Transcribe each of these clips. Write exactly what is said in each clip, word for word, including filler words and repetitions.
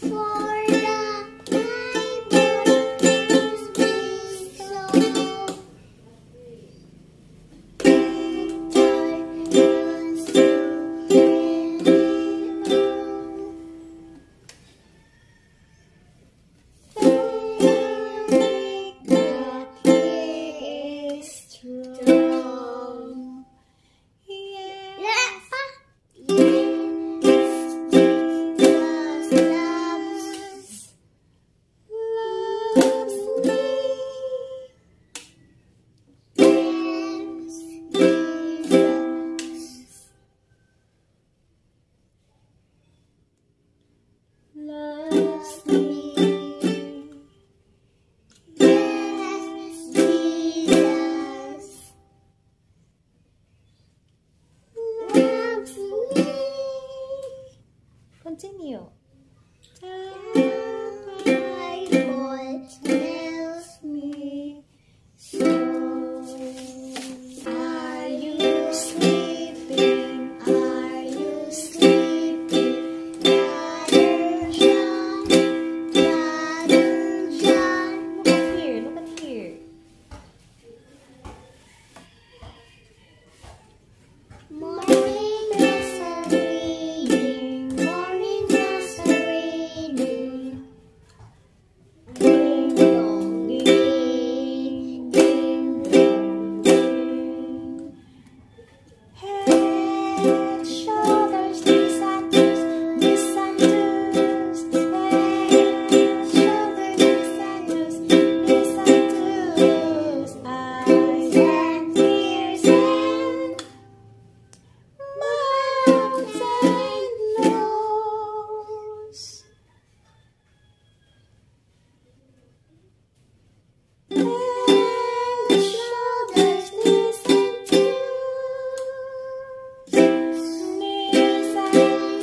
Continue. My voice tells me so. Are you sleeping? Are you sleeping? Brother John, Brother John. Look at here, look at here. Morning is a reading. Morning is a reading. Ding dong ding, ding dong ding. Head, shoulders, knees and toes, knees and toes. Head, shoulders, knees and toes, knees and toes. Eyes and ears and mouth and nose. Head, shoulders, knees and toes, knees and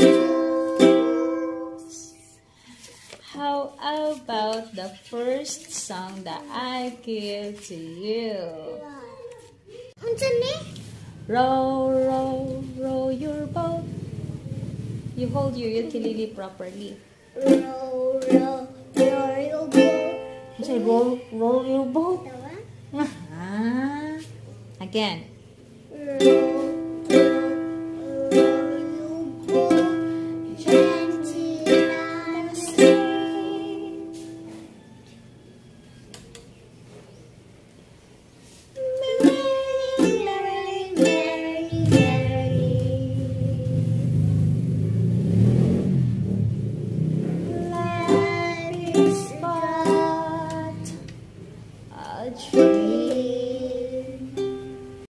toes. How about the first song that I give to you? Unsa ni? Row, row, row your boat. You hold your ukulele properly. Row, row, row your boat. You say roll, roll your boat. Tawa? Ah. Again. Row,